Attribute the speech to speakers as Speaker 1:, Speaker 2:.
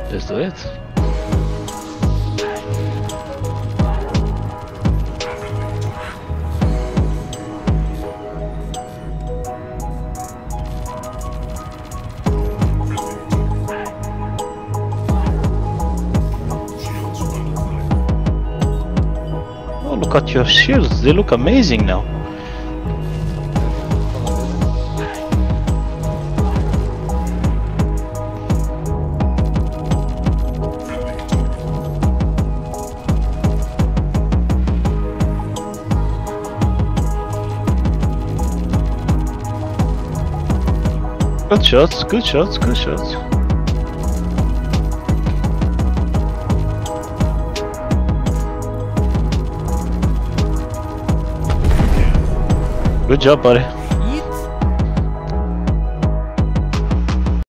Speaker 1: Let's do it. Oh, look at your shields, they look amazing now. Good shots, good shots, good shots. Good job, buddy.